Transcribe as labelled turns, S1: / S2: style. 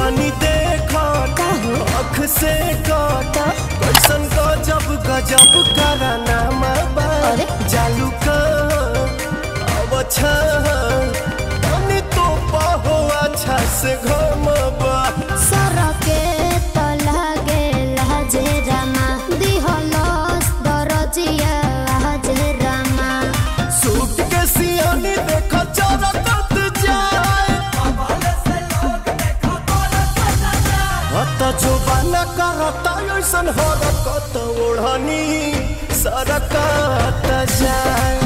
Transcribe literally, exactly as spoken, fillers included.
S1: बानी देखो अख से कट कैसन गजब गजब कराना माबा जालू का अवछा तनी तो पाहो अच्छा से घमबा
S2: सरके त लागे लाजे रामा दिहलस दरजिया लाजे रामा
S1: सूट के सियानी देखो चरकत जाए हत जो बाना करता ऐसन हरकत ओढ़नी सरकत जाए।